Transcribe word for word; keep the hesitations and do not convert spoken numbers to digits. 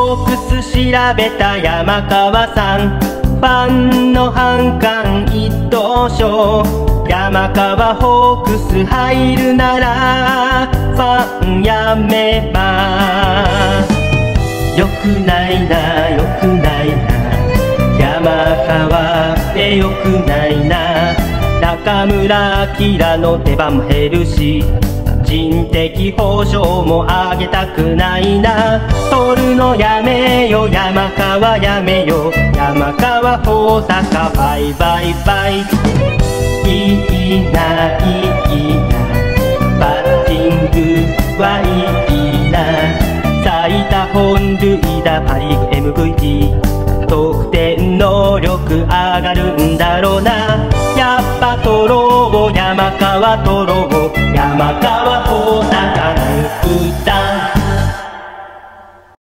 ホークス調べた山川さん、ファンの反感一等賞。山川ホークス入るならファンやめます。よくないなよくないな、山川ってよくないな。中村晃の出番も減るし、人的報奨もあげたくないな。取るのやめよ山川やめよ、山川大阪バイバイバイ。いいないいな、バッティングはいいな。最多本塁打パ・リーグ エムブイピー、得点能力上がるんだろうな。やっぱ取ろう山川取